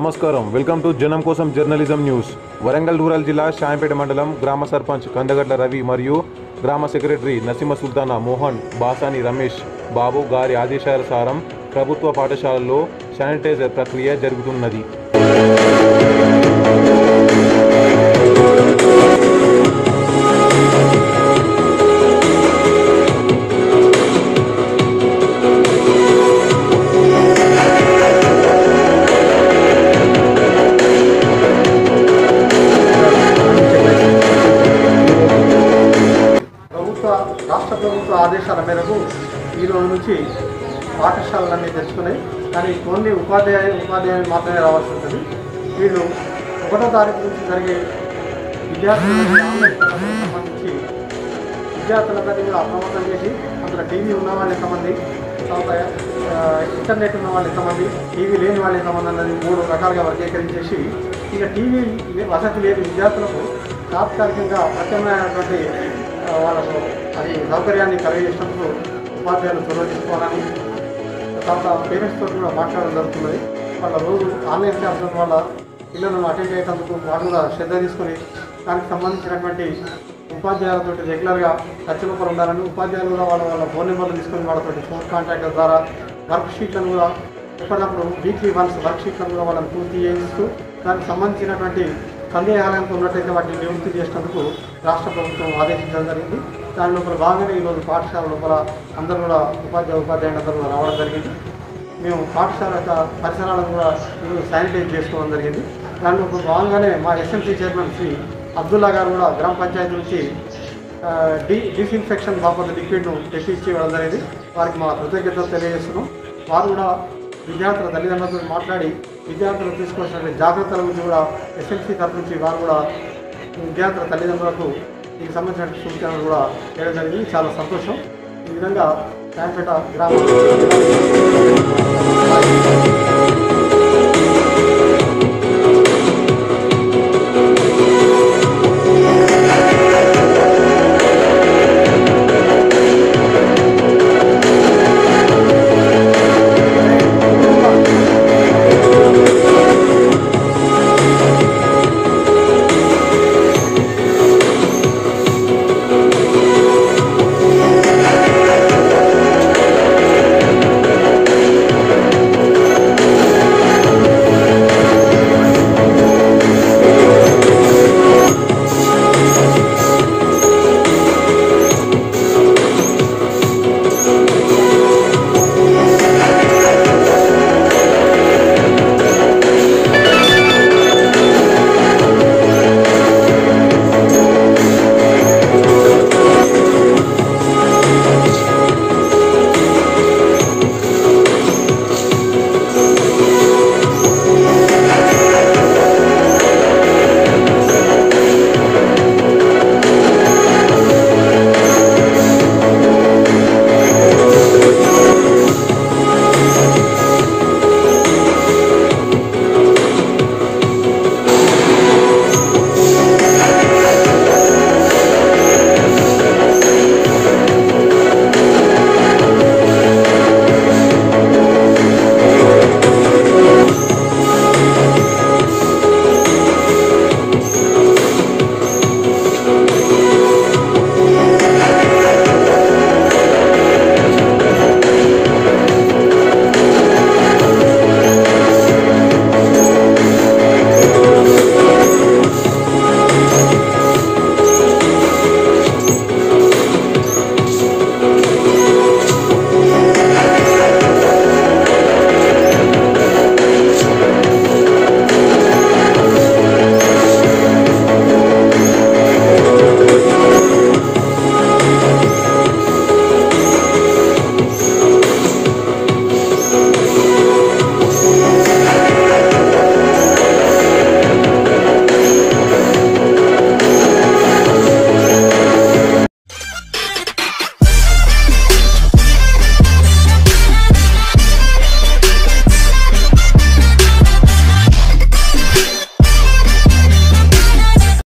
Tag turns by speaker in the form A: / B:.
A: నమస్కారం. Welcome to జనం కోసం జర్నలిజం న్యూస్. వరంగల్ రూరల్ జిల్లా షాంపేట మండలం గ్రామ సర్పంచ్ కందగడ్ల రవి మరియు గ్రామ సెక్రటరీ నసీమ సుల్తానా మోహన్ బాసాని రమేష్ బాబు గారి ఆదేశానుసారం ప్రభుత్వ పాఠశాలల్లో శానిటైజర్ ప్రక్రియ జరుగుతున్నది.
B: రాష్ట్ర ప్రభుత్వ ఆదేశాల మేరకు ఈరోజు నుంచి పాఠశాలలన్నీ తెచ్చుకున్నాయి. కానీ ఓన్లీ ఉపాధ్యాయులు మాత్రమే రావాల్సి ఉంటుంది. వీళ్ళు 1వ తారీఖు నుంచి జరిగే విద్యార్థులకు సంబంధించి విద్యార్థులందరినీ కూడా అప్రమత్తం చేసి అందులో టీవీ ఉన్న వాళ్ళు ఎంతమంది, తర్వాత ఇంటర్నెట్ ఉన్న వాళ్ళు ఎంతమంది, టీవీ లేని వాళ్ళు ఎంతమంది అన్నది 3 రకాలుగా వర్గీకరించేసి ఇక టీవీ వసతి లేని విద్యార్థులకు తాత్కాలికంగా ప్రత్యామ్నాయమైనటువంటి వాళ్ళకు అది సౌకర్యాన్ని కలిగజేసినప్పుడు ఉపాధ్యాయులు చొరవ తీసుకోవాలని, తర్వాత పేరెంట్స్తో కూడా మాట్లాడడం జరుగుతున్నది. వాళ్ళ రోజు ఆన్లైన్ క్లాసుల వల్ల పిల్లలను అటెండ్ అయ్యేటందుకు వాళ్ళు కూడా శ్రద్ధ తీసుకొని దానికి సంబంధించినటువంటి ఉపాధ్యాయులతో రెగ్యులర్గా టచ్ లోపల ఉండాలని, ఉపాధ్యాయులు కూడా వాళ్ళ ఫోన్ నెంబర్లు తీసుకొని వాళ్ళతో ఫోన్ కాంటాక్ట్ ద్వారా వర్క్ షీట్లను కూడా ఎప్పటికప్పుడు వీక్లీ వన్స్ వర్క్ షీట్లను కూడా వాళ్ళని పూర్తి చేయిస్తూ దానికి సంబంధించినటువంటి సందేహాలతో ఉన్నట్టయితే వాటిని నివృత్తి చేసినందుకు రాష్ట్ర ప్రభుత్వం ఆదేశించడం జరిగింది. దాని లోపల భాగంగానే ఈరోజు పాఠశాల లోపల అందరూ కూడా ఉపాధ్యాయులు అందరూ కూడా రావడం జరిగింది. మేము పాఠశాల యొక్క పరిసరాలను కూడా ఈరోజు శానిటైజ్ చేసుకోవడం జరిగింది. దాని లోపల భాగంగానే మా ఎస్ఎంసీ చైర్మన్ శ్రీ అబ్దుల్లా గారు కూడా గ్రామ పంచాయతీ నుంచి డిస్ఇన్ఫెక్షన్ బాపత్ లిక్విడ్ను తెప్పించి ఇవ్వడం జరిగింది. వారికి మా కృతజ్ఞతలు తెలియజేస్తున్నాం. వారు కూడా విద్యార్థుల తల్లిదండ్రులతో మాట్లాడి విద్యార్థులు తీసుకోవాల్సిన జాగ్రత్తల గురించి కూడా ఎస్ఎంసీ తరఫు నుంచి వారు కూడా విద్యార్థుల తల్లిదండ్రులకు దీనికి సంబంధించిన సూచనలు కూడా చేయడం జరిగింది. చాలా సంతోషం. ఈ విధంగా శాంపేట గ్రామం